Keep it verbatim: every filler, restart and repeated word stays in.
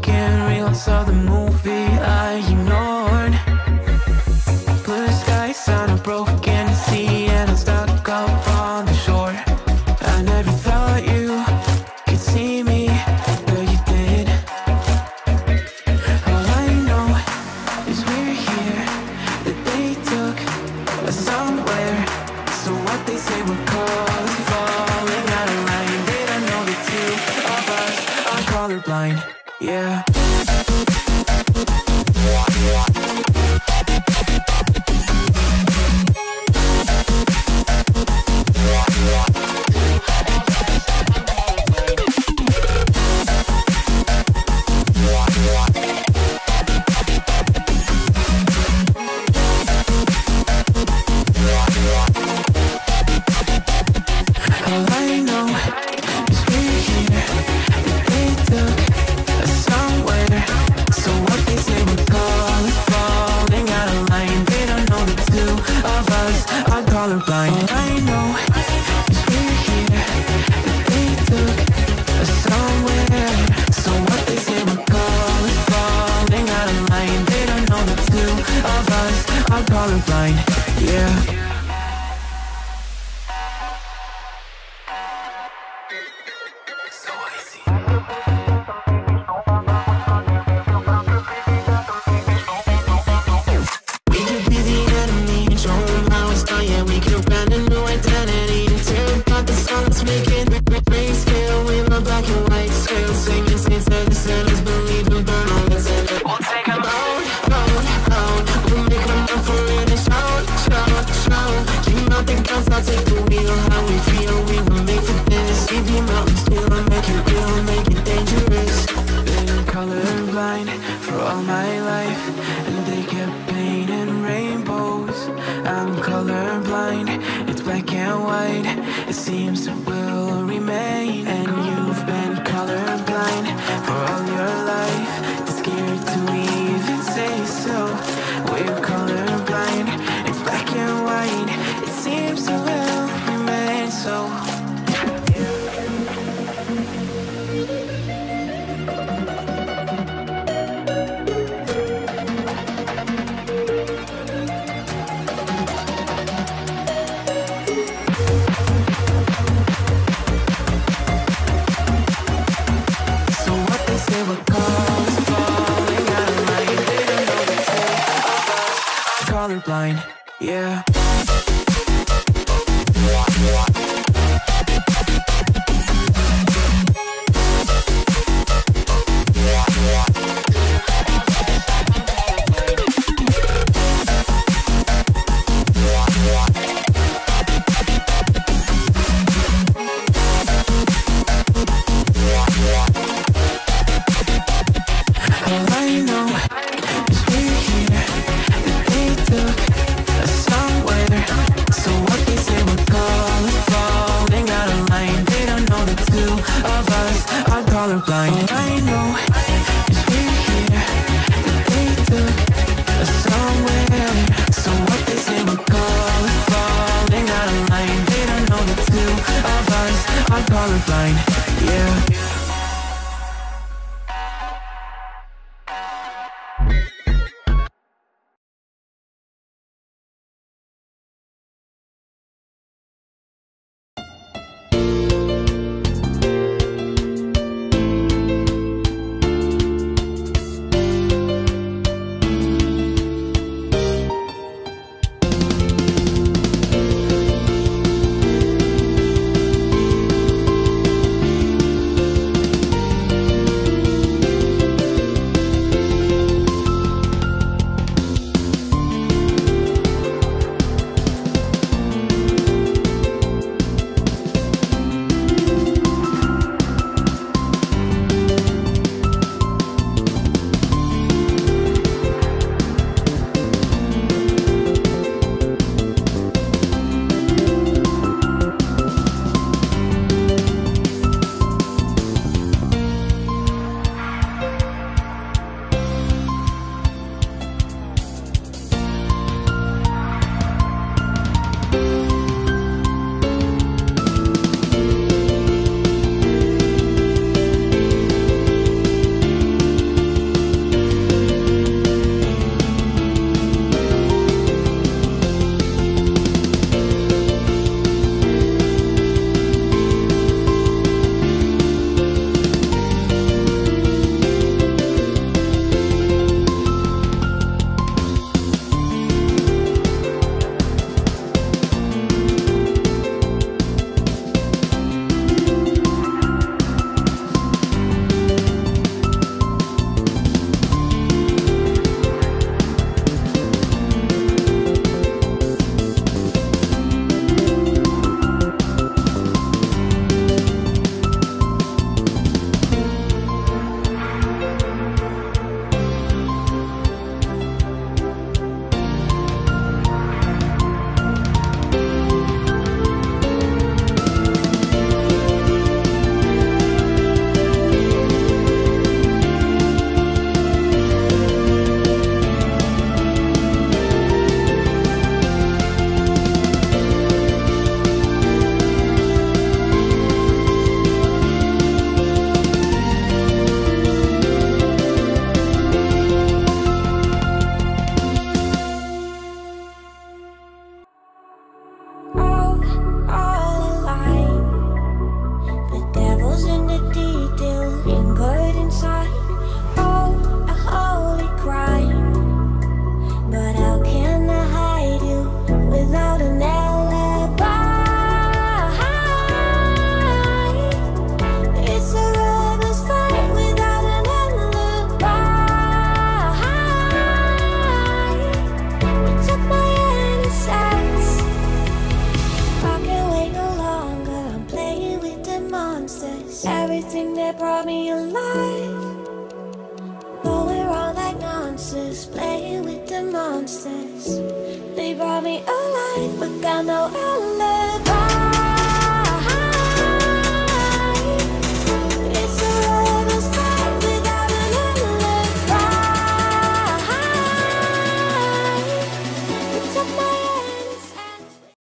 broken reels of the movie I ignored. Blue skies on a broken sea, and I'm stuck up on the shore. I never thought you could see me, but you did. All I know is we're here, that they took us somewhere. So what they say we're called is falling out of line. They don't know the two of us are colorblind, yeah. All I know is we're here, that they took us somewhere. So what they say we're called is falling out of line. They don't know the two of us are colorblind. All I know is we're here, that they took us somewhere. So what they say we're called is falling out of line. They don't know the two of us are colorblind, yeah. So easy. We could be the enemy and show them how it's done. Yeah, we could brand a new identity and tear apart the song that's making grayscale with a black and white scale. Singing saints that the sinners believe in burn all that's in it. We'll take them out, out, out. We'll make them up for it and shout, shout, shout. Keep out the guns, I'll take the wheel. How we feel, we were made for this. Leave the mountains still, make it real, make it dangerous. Been colorblind for all my life, and they kept painting rainbows. I'm colorblind, it's black and white. It seems it will remain. And you've been colorblind for all your life, too scared to even say so. We're colorblind, it's black and white. It seems it will remain so. So what they say we're called is falling out of line. They don't know the two of us are colorblind, yeah. All I know is we're here, that they took us somewhere. So what they say we're called is falling out of line. They don't know the two of us are colorblind. All I know is we're here, that they took us somewhere. So what they say we're called is falling out of line. They don't know the two of us are colorblind, yeah. they brought me alive. Going around like nonsense, playing with the monsters. They brought me alive, but got no outlet.